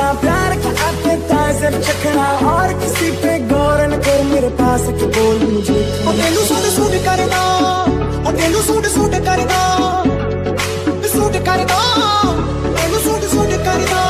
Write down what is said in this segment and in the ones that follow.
प्यार का आते ताज़र चखना और किसी पे गौर न कर मेरे पास के बोल मुझे ओ तेनू सूट सूट करदा ओ तेनू सूट सूट करदा सूट करदा तेनू सूट सूट करदा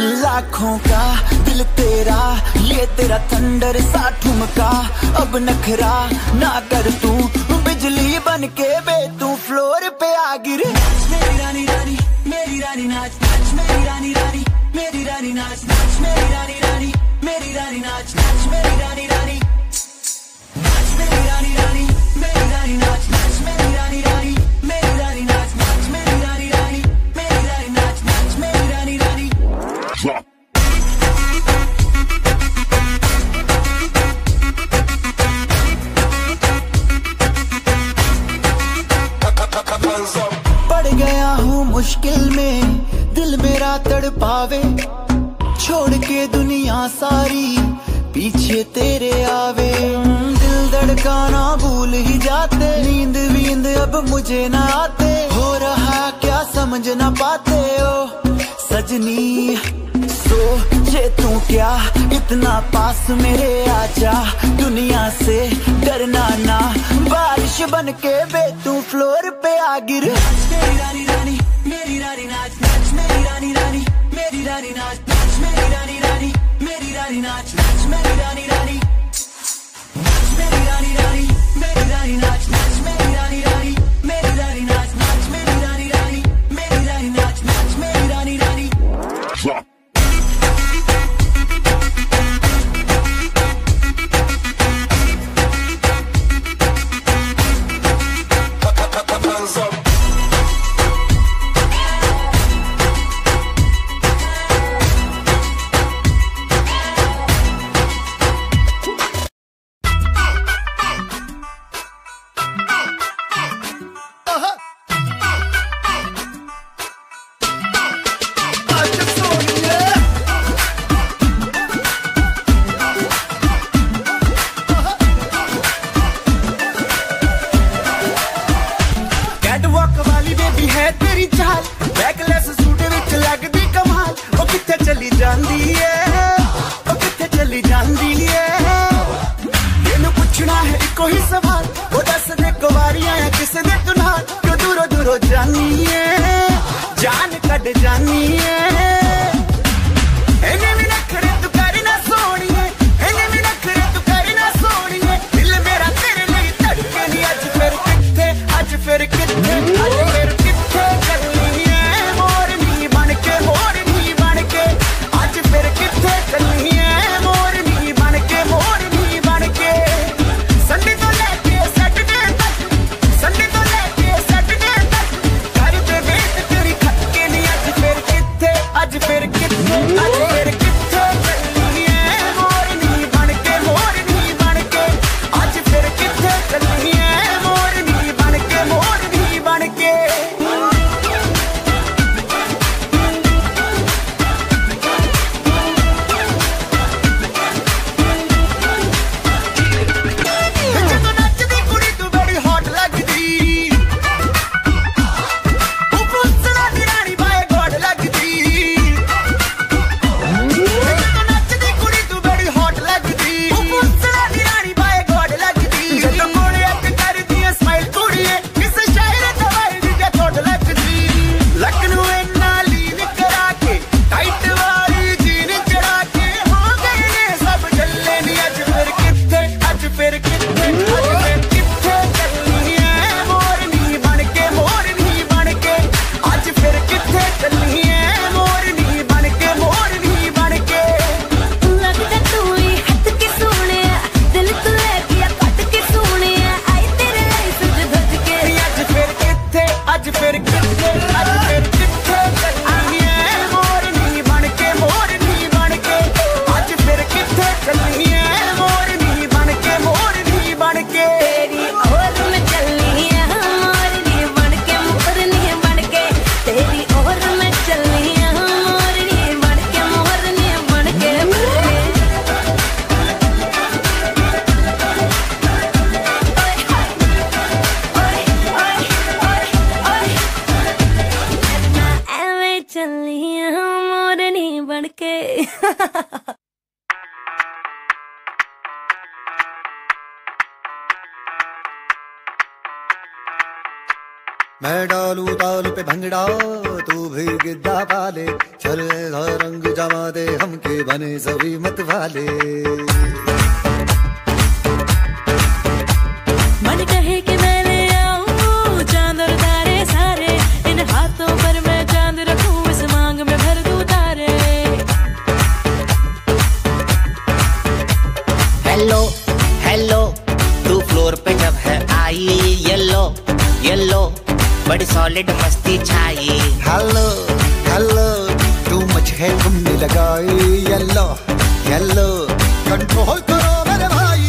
लाखों का दिल तेरा, ये तेरा थंडर सा ठुमका। अब नखरा ना कर तू, बिजली बन के बे तू फ्लोर पे आ गिर। मेरी रानी रानी मेरी रानी नाच नाच, मेरी रानी रानी मेरी रानी नाच नाच, मेरी रानी रानी मेरी रानी नाच नाच, मेरी रानी रानी नाच, मेरी रानी रानी मेरी रानी नाच नाच, मेरी रानी रानी मेरी रानी नाच नाच, मेरी रानी रानी मेरी रानी नाच नाच, मेरी रानी रानी। पड़ गया हूँ मुश्किल में, दिल मेरा तड़पावे, छोड़ के दुनिया सारी पीछे तेरे आवे। दिल धड़काना भूल ही जाते, नींद वींद अब मुझे ना आते। हो रहा क्या समझ ना पाते ओ सजनी, सोचे तू क्या इतना पास मेरे आजा। दुनिया से डरना ना, बारिश बन के बे तू फ्लोर पे आ गिर। मेरी रानी रानी मेरी रानी नाच नाच, मेरी रानी रानी मेरी रानी नाच नाच, मेरी रानी रानी मेरी रानी नाच नाच, मेरी रानी रानी नाच, मेरी रानी रानी मेरी रानी नाच नाच, मेरी रानी रानी मेरी रानी नाच नाच, मेरी रानी रानी मेरी रानी नाच नाच, मेरी रानी रानी। मैं डालू ताल पे भंगड़ा, तू भी गिद्दा पाले, चले रंग जमा दे हमके बने सभी मत वाले। मन कहे कि मैं ले आऊं चांद और तारे सारे, इन हाथों पर मैं चांद रखूं, इस मांग में भर दूं तारे। हेलो हेलो तू फ्लोर पे जब है आई, येलो येलो बड़ी सॉलिड मस्ती छाई। हेलो हेलो तू मच है तुमने लगाई, येलो येलो कंट्रोल करो मेरे भाई।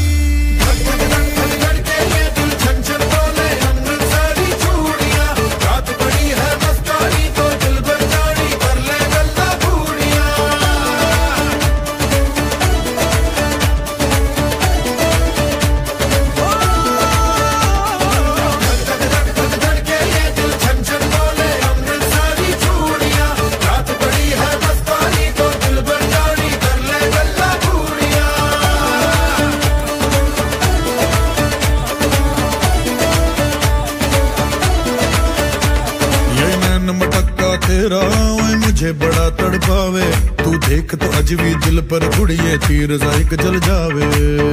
तेरा मुझे बड़ा तड़पावे, तू देख तो अज भी दिल पर गुड़िए तीर जाइक जल जावे।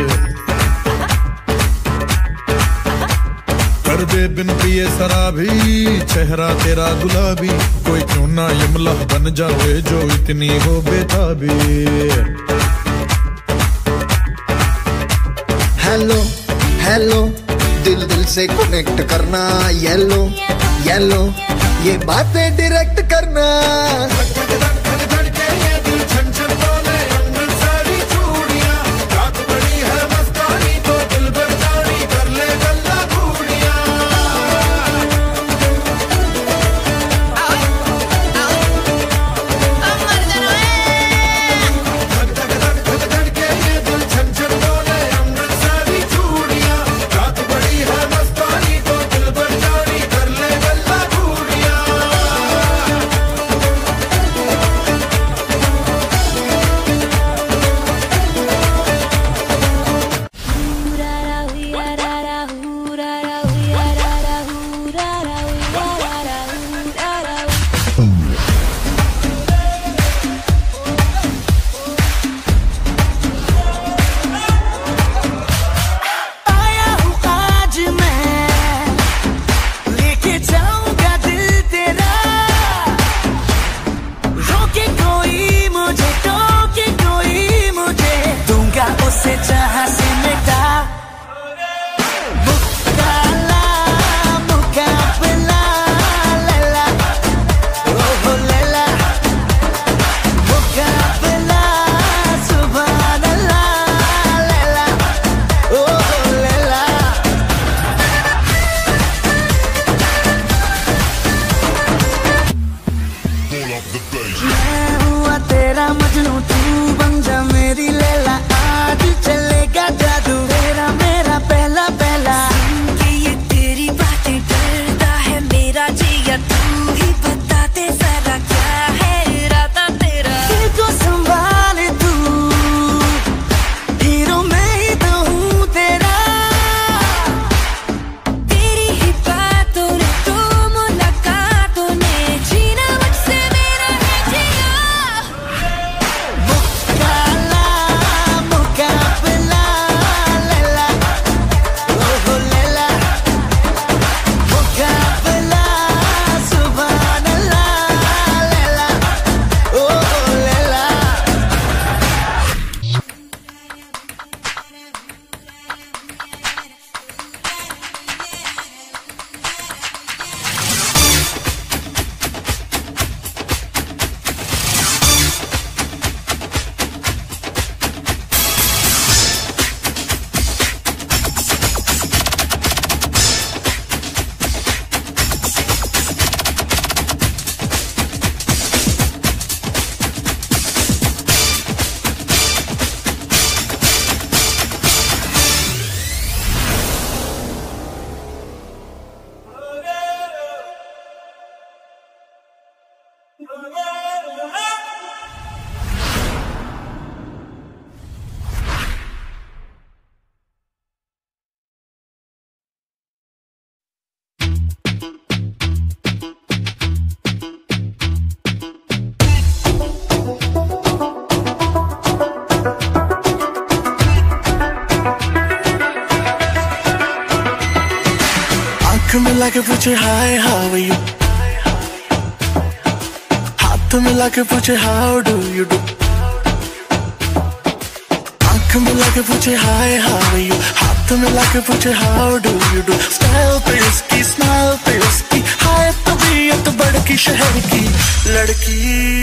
कर दे बिन पिए शराबी, चेहरा तेरा गुलाबी, कोई क्यों ना यमला बन जावे जो इतनी हो बेताबी। हेलो हेलो दिल दिल से कनेक्ट करना, येलो येलो ये बातें डायरेक्ट करना। पूछे हाय हाउ यू, हाथ मिला के पूछे हाउ डू यू डू, आंख मिला के पूछे हाय हाउ यू, हाथ मिला के पूछे how do you do. Style पे इसकी, स्माइल पे उसकी, हाय तबीयत बड़की शहर की लड़की।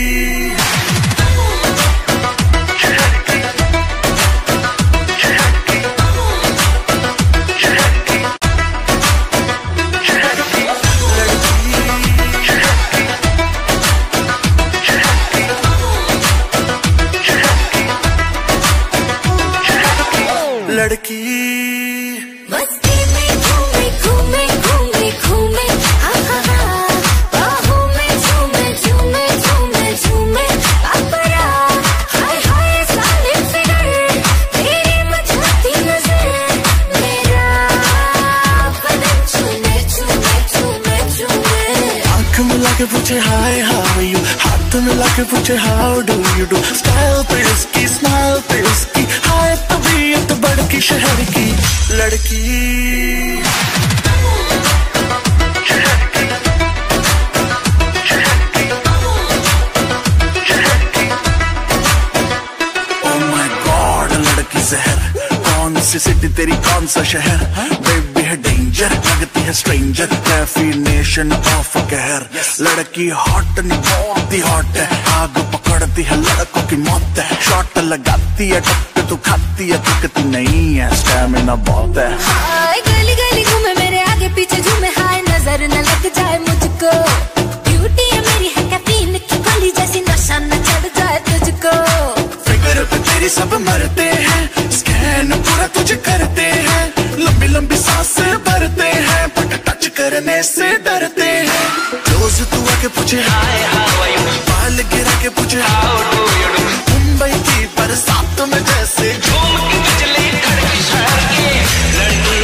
लड़की मस्ती में घूमे घूमे घूमे घूमे, हा हा हा, बाहों में झूमे झूमे झूमे झूमे, अपरा हाय हाय सालिम फिगर, तेरी मचाती नजर, मेरा बदन चूमे चूमे चूमे चूमे। आंख मिला के पूछे हाय हाउ यू, हाथ मिला के पूछे how do you do. Style पे इसकी, स्माइल पे उसकी, हाय तबीयत बड़की शहर की लड़की। Oh my God, लड़की जहर, कौन सी सिटी तेरी कौन सा शहर, बेबी है डेंजर, लगती है स्ट्रेंजर, डेफिनेशन ऑफ कहर। लड़की हॉट नहीं बहुत ही हॉट है, आग पकड़ती है लड़कों की मौत है, शॉट लगाती है टक्कर तू खाती है, थकती नहीं है, स्टैमिना बहुत है। हाय गली गली घूमे मेरे आगे पीछे झूमे, हाय नजर न लग जाए मुझको, ब्यूटी है मेरी है कैफीन की गोली जैसी, नशा न चढ़ जाए तुझको। फिगर पे तेरी सब मरते हैं, स्कैन पूरा तुझे करते हैं, लंबी लंबी सांसें भरते हैं, बट टच करने से डरते हैं। रोज तू आके पूछे हाय हाउ आर यू, बाल गिरा के पूछे how do you do. Mumbai की बरसात में जैसे झूम के बिजली कड़की शहर की लड़की।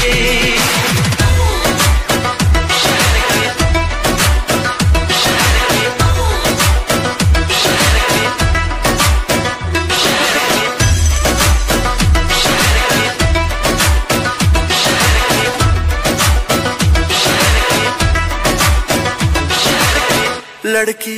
लड़की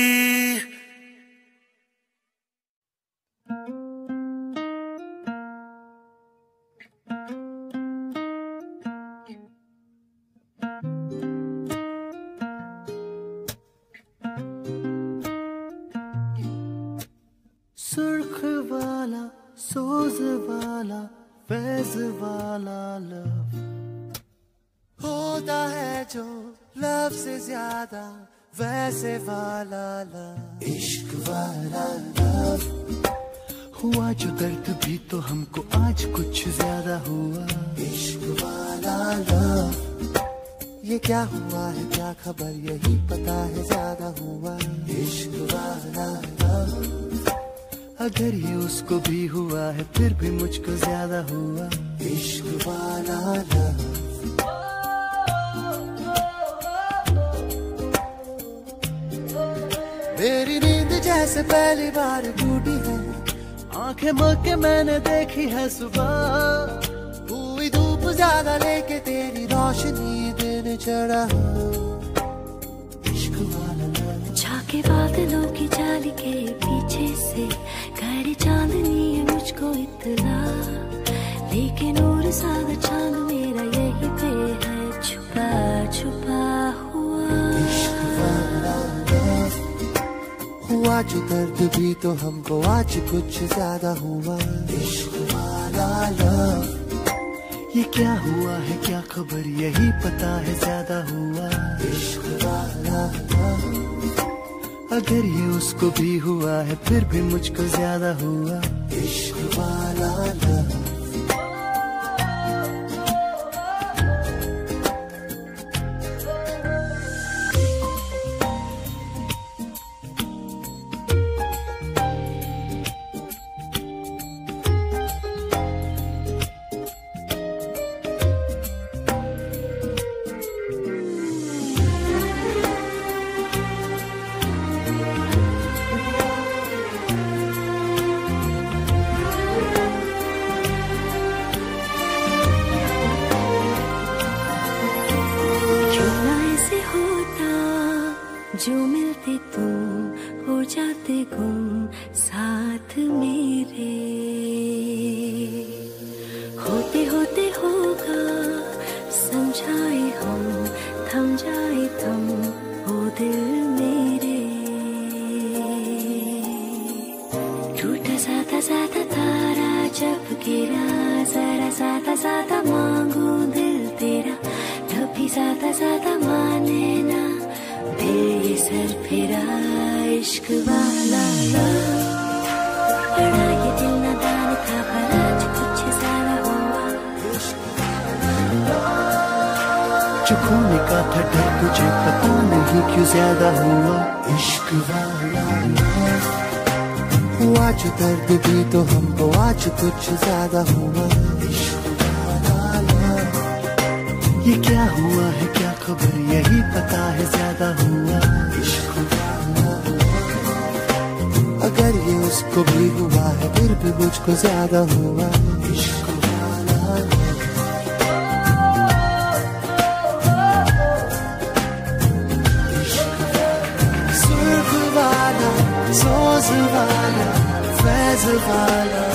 सुर्ख वाला, सोज वाला, फैज वाला लव होता है जो लव से ज्यादा वैसे वाला लव, इश्क वाला लव। हुआ जो दर्द भी तो हमको आज कुछ ज्यादा हुआ, इश्क वाला लव। ये क्या हुआ है क्या खबर, यही पता है ज्यादा हुआ, इश्क वाला लव। अगर ये उसको भी हुआ है फिर भी मुझको ज्यादा हुआ, इश्क वाला लव। मेरी नींद जैसे पहली बार टूटी है, आंखें मल के मैंने देखी है सुबह, हुई धूप ज्यादा लेके तेरी रोशनी दिन चढ़ा, इश्क वाला लव। झाके बादलों की जाली के पीछे से खड़ी चांदनी है मुझको इतला, लेकिन और सादा चांद मेरा यही पे है छुपा छुपा हुआ, इश्क वाला लव। हुआ जो दर्द भी तो हमको आज कुछ ज्यादा हुआ, इश्क वाला लव। ये क्या हुआ है क्या खबर, यही पता है ज्यादा हुआ, इश्क वाला लव। अगर ये उसको भी हुआ है फिर भी मुझको ज्यादा हुआ, इश्क वाला लव। जाते गुम साथ मेरे, होते होते होगा समझाए हम, थम जाए थम ओ दिल मेरे। टूटा साता साता तारा जब गिरा, जरा साता साता मांगू दिल तेरा, तभी साता साता माने ना दिल ये सर फिरा। इश्क वाला बड़ा ये दिल नादान था, पर आज कुछ ज्यादा हुआ। जो खोने का था डर तुझे पता नहीं क्यों ज्यादा हुआ। इश्क वाला हुआ जो दर्द भी तो हमको आज कुछ ज्यादा हुआ। इश्क वाला ये क्या हुआ है क्या खबर, यही पता है ज्यादा हुआ। इश्क वाला अगर ये उसको भी हुआ है फिर भी मुझको ज्यादा हुआ। इश्क वाला सुर्ख वाला, सोज वाला, फैज वाला